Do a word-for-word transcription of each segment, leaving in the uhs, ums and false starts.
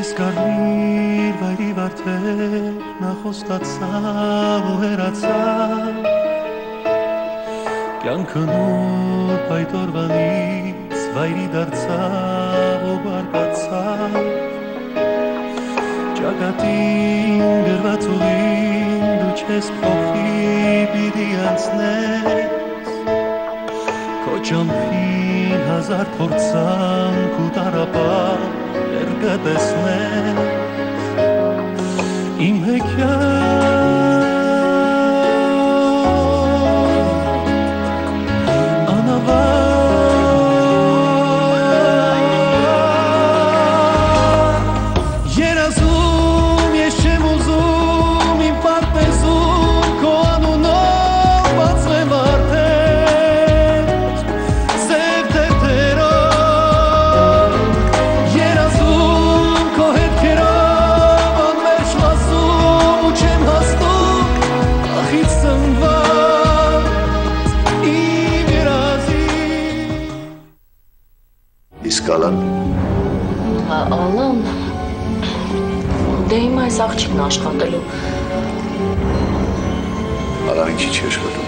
Կարմիր վայրի վարդեր նա խոստացավ ու հեռացավ Կյանքը նոր պայտորվանից վայրի դարձավ ու բարկացավ Ճակատին գրված ուղին դու չես փոխի պիտի անցնես Քո ճամփին հազար փորձանք ու տառապան Կտեսնես իմ հեքիաթ անավարտ Երազում ես չեմ ուզում իմ պարտեզում քո անունով բացվեմ վարդեր Սև թերթերով Երազում քո հետքերով անմերժ լասում ու չեմ հասնում ախից սնված իմ երազի Իսկ Ալան Ալան Դե հիմա այս աղջիկն աշխատելու Ալան ինչի չի աշխատում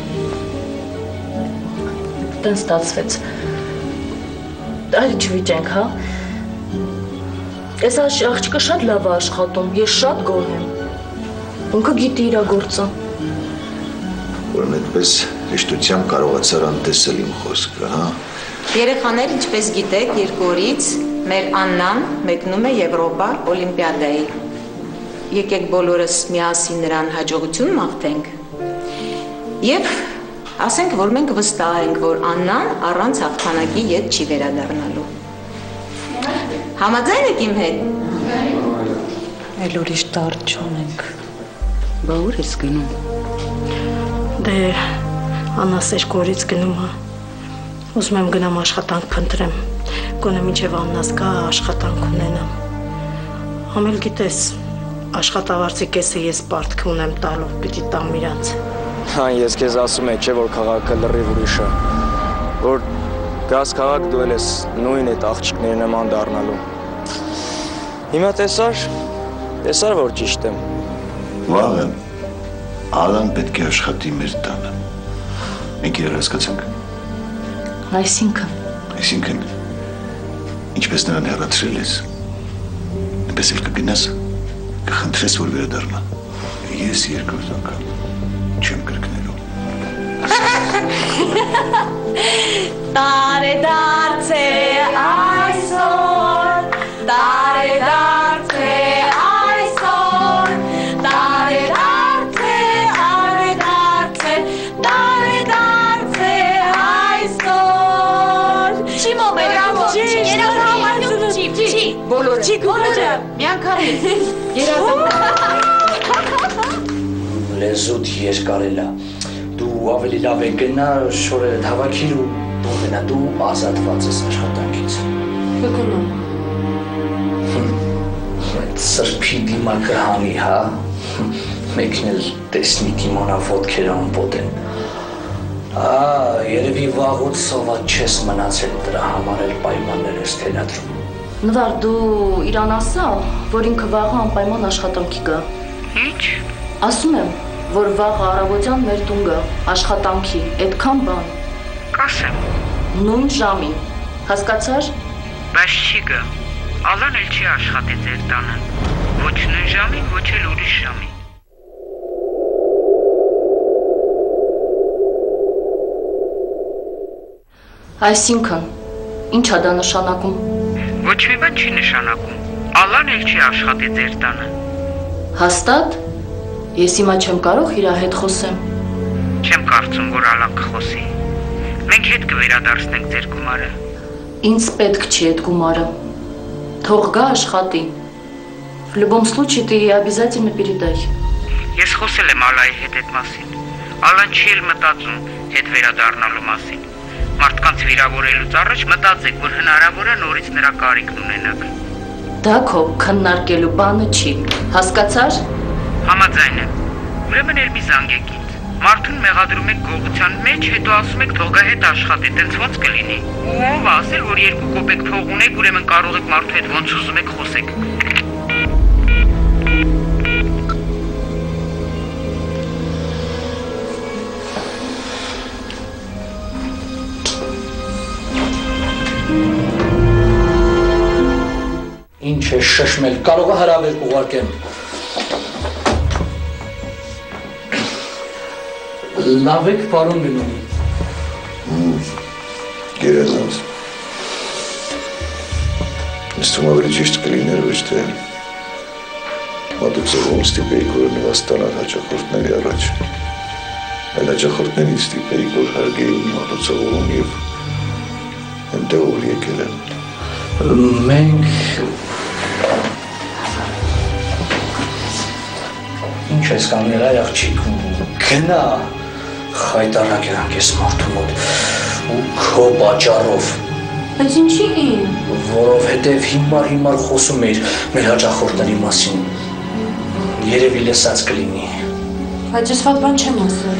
Տեն ստացվեց Այլ չվիճենք, հա Ես աղջիկը շատ լավ է աշխատում, ես շատ գոհ եմ Ինքը գիտի իր գործը Որն այդպես հեշտությամբ կարողացար անտեսել իմ խոսքը, հա Երեխաներ, ինչպես գիտեք, երկու օրից մեր Աննան մեկնում է Եվրոպա օլիմպիադայի Եկեք բոլորս միասին նրան հաջողություն մաղթենք Եվ ասենք, որ մենք վստահ ենք, որ Աննան առանց հաղթանակի ետ չի վերադառնալու Համաձայն եք իմ հետ Էլ ուրիշ տարդ չունենք Բա ուր ես գնում Դե Աննաս երկու օրից գնում է Ուզում եմ գնամ աշխատանք փնտրեմ Գոնե մինչև Աննաս գա աշխատանք ունենամ Համել գիտես Աշխատավարձի կեսը ես պարտք ունեմ տալով պիտի տամ իրանց Հան ես քեզ ասում եմ, չէ որ քաղաքը լրիվ ուրիշ է Որ գաս քաղաք դու էլ ես նույն այդ աղջիկների նման դառնալու Հիմա տեսար, տեսար որ ճիշտ եմ Վաղը Ալան պետք է աշխատի մեր տանը Մենք իրար հասկացանք Այսինքն Այսինքն Ինչպես նրան հեռացրել ես Այնպես էլ կգնաս Կխնդրես որ վերադառնա Ես երկրորդ անգամ Չեմ կրկնելու Տարեդարձ է այսօր Տարեդարձ է այսօր Տարեդարձ է արեդարձ է Տարեդարձ է այսօր Չի մոմերավո Չի երազում Չի Չի Բոլորը Չի գոլը Միանգամից Երազում Լեզուտ երկարելա Դու ավելի լավ է գնա շորերը հավաքիր ու դու գնա դու ազատված ես աշխատանքից Բգնում Սրբի դիմա կհանի, հա Մեկն էլ տեսնի դիմանա ոտքերը անպոտ են Ա, երևի վաղուց սոված չես մնացել դրա համար էլ պայմաններ ես թելադրում Նվար դու իրան ասա, որ ինքը վաղը անպայման աշխատանքի գա Ինչ? Ասում եմ, որ վաղը առավոտյան մեր տուն գա, աշխատանքի, այդքան բան Կասեմ Նույն ժամին, հասկացար? Բայց չի գա Ալան էլ չի աշխատի ձեր տանը Ոչ նույն ժամին, ոչ էլ ուրիշ ժամին Այսինքն, ինչ է դա նշանակում Ոչ մի բան չի նշանակում Ալան էլ չի աշխատի ձեր տանը Հաստատ, ես հիմա չեմ կարող իրա հետ խոսեմ Չեմ կարծում, որ Ալան կխոսի Մենք հետ կվերադարձնենք ձեր գումարը Ինձ պետք չի այդ գումարը Թող գա աշխատի В любом случае ты обязательно передай Ես խոսել եմ Ալայի հետ այդ մասին Ալան չի էլ մտածում հետ վերադառնալու մասին Մարդկանց վիրավորելուց առաջ մտածեք, որ հնարավոր է նորից նրա կարիքն ունենաք Դա քո քննարկելու բանը չի Հասկացար Համաձայն եմ Ուրեմն էլ մի զանգեք ինձ Մարդուն մեղադրում եք գողության մեջ, հետո ասում եք թող գա հետ աշխատի, տենց ոնց կլինի։ Ով ասել, որ երկու կոպեկ փող ունեք, ուրեմն կարող եք մարդու հետ ոնց ուզում եք խոսեք։ Ինչ է շշմել, կարող է հրավեր կուղարկեմ։ Լավ եք, պարոն Մինոնի։ Գերազանց։ Ես թվում ավելի ճիշտ կլիներ, ոչ թե մատուցողում ստիպեիք, որ նվաստանար հաճախորդների առաջ։ Այլ հաճախորդներին ստիպեիք, որ հարգեին մատուցողում և հենտեղ որ եկել են։ Մենք… Ինչ ես կամներ այ աղջիկ, գնա խայտարակ երանք ես մարդու մոտ ու քո պատճառով։ Բայց ինչի ին։ Որովհետև հիմար-հիմար խոսում էիր մեր հաճախորդների մասին։ Երևի լսած կլինի։ Բայց ես վատ բան չեմ ասել։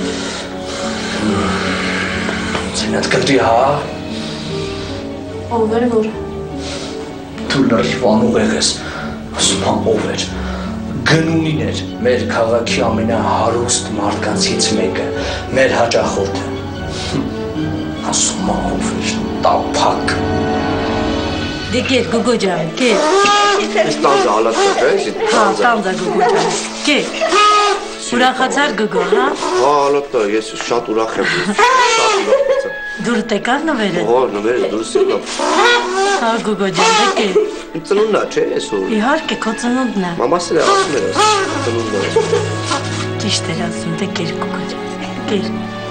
Ձենդ կլրի, հա։ Ով էր որ։ Դու լրիվ անուղեղ ես, ասում հա ով էր։ Գնունին էր մեր քաղաքի ամենահարուստ մարդկանցից մեկը, մեր հաճախորդը։ Ասում ով էր, տափակ։ Դե կեր, գուգո ջան, կեր։ Ես տանձը հալատ կա, չէ՞, ես Հա, տանձը գուգո ջան, կեր։ Ուրախացար գուգո, հա։ Հա, հալատ կա, ես շատ ուրախ եմ, շատ ուրախ եմ։ Դուրդ եկար նվերը։ Հա, նվերը դուրս եկավ։ Հա, գուգո ջան, դե կեր։ Ծնունդն է, չէ՞, այսօր։ Իհարկե, քո ծնունդն է։ Մամաս էլ ասում էր, ծնունդն է այսօր։ Ճիշտ էր ասում, դե կեր գուգո ջան, կեր։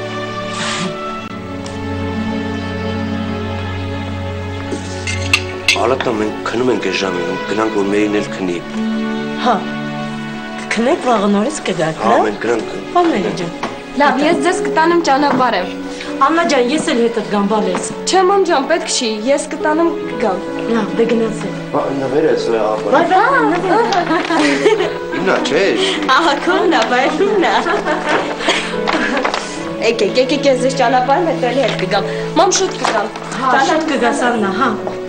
Հալատը մենք քնում ենք այս ժամին, գնանք որ մերին էլ քնի։ Հա, կքնեք վաղը նորից կգաք, հա։ Հա, մենք գնանք։ Հա, մերի ջան։ Լավ, ես ձեզ կտանեմ ճանապարհ։ Աննա ջան, ես էլ հետդ գամ բալես։ Չէ, մամ ջան, պետք չի, ես կտանեմ կգամ։ Լավ, դե գնացեք։ Հա, նվերը ես վրա ապա։ Բայ բայ, նվեր։ Իմնա, չէ։ Ահա քոննա, բայրումնա։ Եկեք, եկեք, ես ձեզ ճանապարհ մետրելի հետ կգամ։ Մամ շուտ կգամ։ Հա, շուտ կգաս Աննա, հա։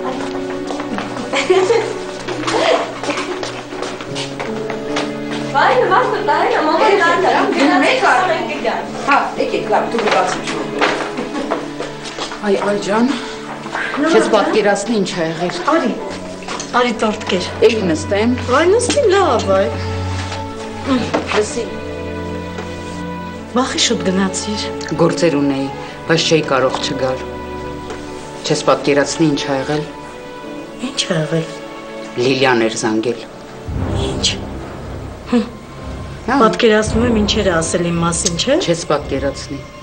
Բայ, նվաստը տարենա, մամա տարենա։ Գնացեք ասենք կգամ։ Հա, եկեք, լավ, դու գացի չու։ Այ, այ ջան, չես պատկերացնի ինչ ա եղել։ Արի, արի տորտ կեր։ Էի նստեմ։ Այ նստի լավ, այ։ Լսի։ Վախի շուտ գնացիր։ Գործեր ունեի, բայց չէի կարող չգալ։ Չես պատկերացնի ինչ ա եղել։ Ինչ ա եղել։ Լիլիան էր զանգել։ Ինչ։ Պատկերացնում եմ ինչեր է ասել իմ մասին, չէ՞։ Չես պատկերացնի։